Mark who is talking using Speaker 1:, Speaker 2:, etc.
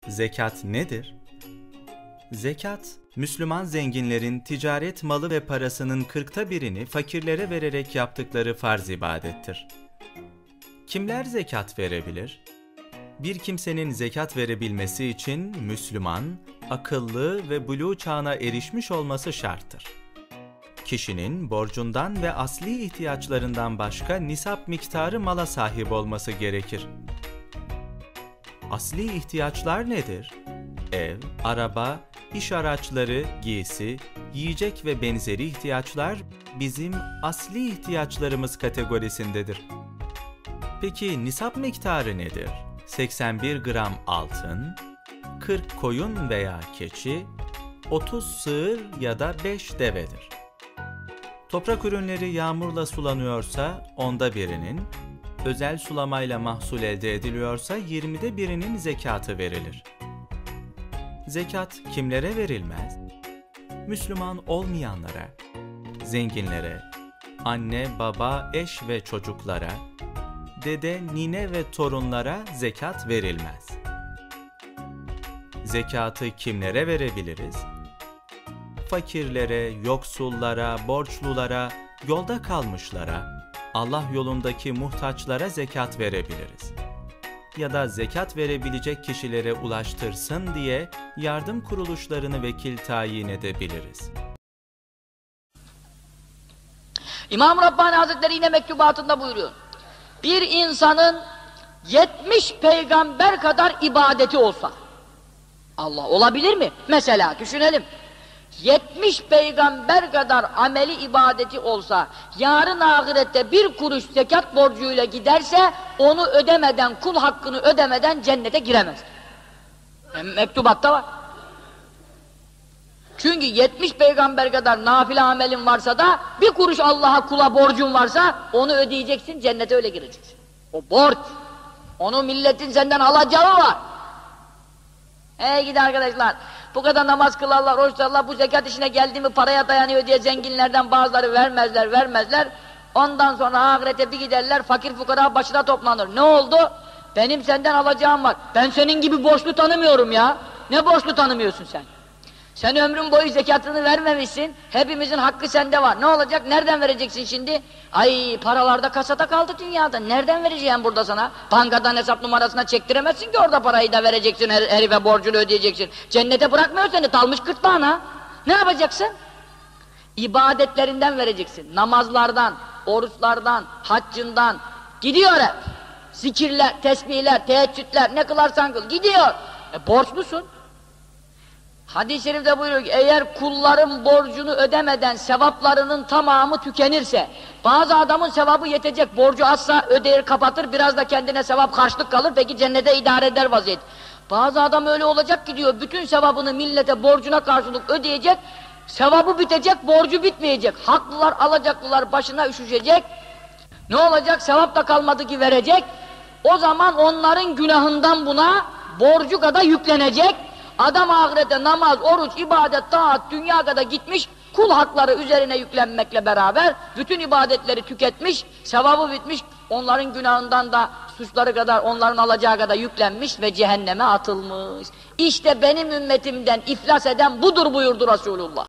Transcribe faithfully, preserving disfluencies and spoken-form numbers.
Speaker 1: Zekat nedir? Zekat, Müslüman zenginlerin ticaret malı ve parasının kırkta birini fakirlere vererek yaptıkları farz ibadettir. Kimler zekat verebilir? Bir kimsenin zekat verebilmesi için Müslüman, akıllı ve buluğ çağına erişmiş olması şarttır. Kişinin borcundan ve asli ihtiyaçlarından başka nisap miktarı mala sahip olması gerekir. Asli ihtiyaçlar nedir? Ev, araba, iş araçları, giysi, yiyecek ve benzeri ihtiyaçlar bizim asli ihtiyaçlarımız kategorisindedir. Peki nisap miktarı nedir? seksen bir gram altın, kırk koyun veya keçi, otuz sığır ya da beş devedir. Toprak ürünleri yağmurla sulanıyorsa onda birinin, özel sulamayla mahsul elde ediliyorsa yirmide birinin zekatı verilir. Zekat kimlere verilmez? Müslüman olmayanlara, zenginlere, anne, baba, eş ve çocuklara, dede, nine ve torunlara zekat verilmez. Zekatı kimlere verebiliriz? Fakirlere, yoksullara, borçlulara, yolda kalmışlara, Allah yolundaki muhtaçlara zekat verebiliriz. Ya da zekat verebilecek kişilere ulaştırsın diye yardım kuruluşlarını vekil tayin edebiliriz.
Speaker 2: İmam-ı Rabbani Hazretleri yine mektubatında buyuruyor. Bir insanın yetmiş peygamber kadar ibadeti olsa, Allah olabilir mi? Mesela düşünelim. yetmiş peygamber kadar ameli ibadeti olsa, yarın ahirette bir kuruş zekat borcuyla giderse, onu ödemeden, kul hakkını ödemeden cennete giremez. Yani mektubatta var. Çünkü yetmiş peygamber kadar nafile amelin varsa da, bir kuruş Allah'a kula borcun varsa, onu ödeyeceksin, cennete öyle gireceksin. O borç. Onu milletin senden alacağı var. Hey gidi arkadaşlar, bu kadar namaz kılarlar, oruç tutarlar, bu zekat işine geldi mi paraya dayanıyor diye zenginlerden bazıları vermezler, vermezler. Ondan sonra ahirete bir giderler, fakir fukara başına toplanır. Ne oldu? Benim senden alacağım var. Ben senin gibi borçlu tanımıyorum ya. Ne borçlu tanımıyorsun sen? Sen ömrün boyu zekatını vermemişsin, hepimizin hakkı sende var. Ne olacak? Nereden vereceksin şimdi? Ay paralarda kasada kaldı dünyada. Nereden vereceğim burada sana? Bankadan hesap numarasına çektiremezsin ki orada parayı da vereceksin, her, herife borcunu ödeyeceksin. Cennete bırakmıyor seni, dalmış gırtlağına. Ne yapacaksın? İbadetlerinden vereceksin. Namazlardan, oruçlardan, haccından. Gidiyor hep. Zikirler, tesbihler, teheccüdler, ne kılarsan kıl. Gidiyor. E borçlusun. Hadis-i şerifte buyuruyor ki, eğer kulların borcunu ödemeden sevaplarının tamamı tükenirse, bazı adamın sevabı yetecek, borcu azsa ödeyir kapatır, biraz da kendine sevap karşılık kalır, peki cennete idare eder vaziyet. Bazı adam öyle olacak ki diyor, bütün sevabını millete borcuna karşılık ödeyecek, sevabı bitecek, borcu bitmeyecek, haklılar alacaklılar başına üşüşecek, ne olacak, sevap da kalmadı ki verecek, o zaman onların günahından buna borcu kadar yüklenecek. Adam ahirete namaz, oruç, ibadet, taat, dünya kadar gitmiş, kul hakları üzerine yüklenmekle beraber bütün ibadetleri tüketmiş, sevabı bitmiş, onların günahından da suçları kadar, onların alacağı kadar yüklenmiş ve cehenneme atılmış. İşte benim ümmetimden iflas eden budur buyurdu Resulullah.